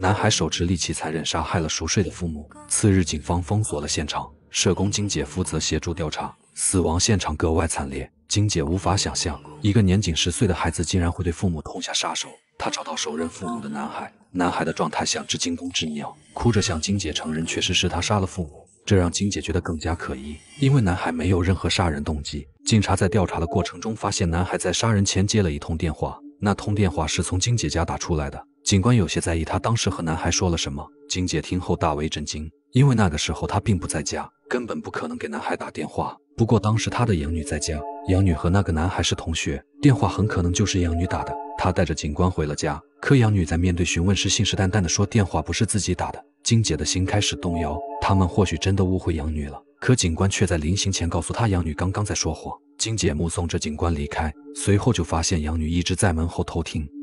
男孩手持利器残忍杀害了熟睡的父母。次日，警方封锁了现场，社工金姐负责协助调查。死亡现场格外惨烈，金姐无法想象一个年仅10岁的孩子竟然会对父母痛下杀手。她找到手刃父母的男孩，男孩的状态像只惊弓之鸟，哭着向金姐承认确实是他杀了父母。这让金姐觉得更加可疑，因为男孩没有任何杀人动机。警察在调查的过程中发现，男孩在杀人前接了一通电话，那通电话是从金姐家打出来的。警官有些在意他当时和男孩说了什么。金姐听后大为震惊，因为那个时候他并不在家，根本不可能给男孩打电话。不过当时他的养女在家，养女和那个男孩是同学，电话很可能就是养女打的。他带着警官回了家，可养女在面对询问时信誓旦旦地说电话不是自己打的。金姐的心开始动摇，他们或许真的误会养女了。可警官却在临行前告诉他，养女刚刚在说谎。金姐目送着警官离开，随后就发现养女一直在门后偷听。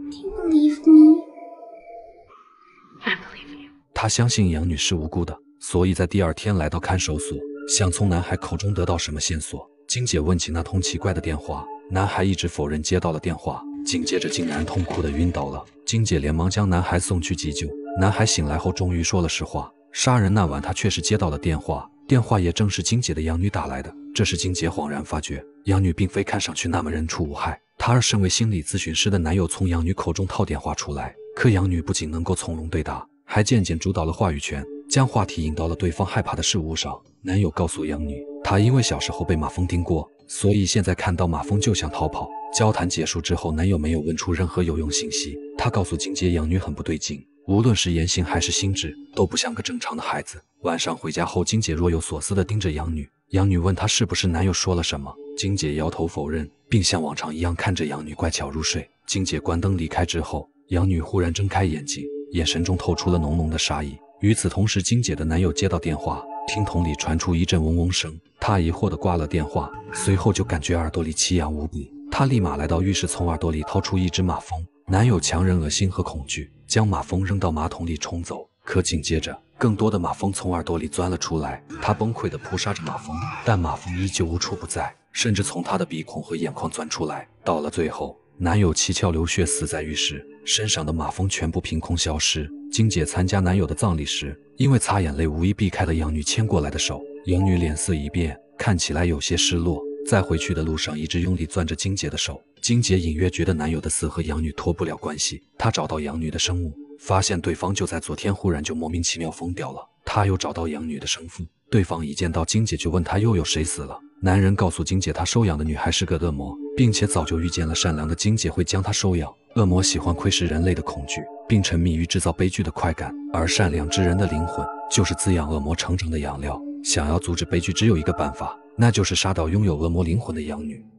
她相信养女是无辜的，所以在第二天来到看守所，想从男孩口中得到什么线索。金姐问起那通奇怪的电话，男孩一直否认接到了电话，紧接着竟然痛苦地晕倒了。金姐连忙将男孩送去急救。男孩醒来后终于说了实话，杀人那晚他确实接到了电话，电话也正是金姐的养女打来的。这时金姐恍然发觉，养女并非看上去那么人畜无害。她而身为心理咨询师的男友从养女口中套电话出来，可养女不仅能够从容对答，还渐渐主导了话语权，将话题引到了对方害怕的事物上。男友告诉养女，他因为小时候被马蜂叮过，所以现在看到马蜂就想逃跑。交谈结束之后，男友没有问出任何有用信息。他告诉金姐，养女很不对劲，无论是言行还是心智，都不像个正常的孩子。晚上回家后，金姐若有所思地盯着养女，养女问她是不是男友说了什么，金姐摇头否认，并像往常一样看着养女乖巧入睡。金姐关灯离开之后，养女忽然睁开眼睛，眼神中透出了浓浓的杀意。与此同时，金姐的男友接到电话，听筒里传出一阵嗡嗡声，他疑惑地挂了电话，随后就感觉耳朵里奇痒无比。他立马来到浴室，从耳朵里掏出一只马蜂。男友强忍恶心和恐惧，将马蜂扔到马桶里冲走。可紧接着，更多的马蜂从耳朵里钻了出来，他崩溃地扑杀着马蜂，但马蜂依旧无处不在，甚至从他的鼻孔和眼眶钻出来。到了最后，男友七窍流血死在浴室，身上的马蜂全部凭空消失。金姐参加男友的葬礼时，因为擦眼泪无意避开了养女牵过来的手，养女脸色一变，看起来有些失落。在回去的路上一直用力攥着金姐的手。金姐隐约觉得男友的死和养女脱不了关系，她找到养女的生母，发现对方就在昨天忽然就莫名其妙疯掉了。她又找到养女的生父，对方一见到金姐就问她又有谁死了。男人告诉金姐，他收养的女孩是个恶魔，并且早就预见了善良的金姐会将她收养。恶魔喜欢窥视人类的恐惧，并沉迷于制造悲剧的快感，而善良之人的灵魂就是滋养恶魔成长的养料。想要阻止悲剧，只有一个办法，那就是杀掉拥有恶魔灵魂的养女。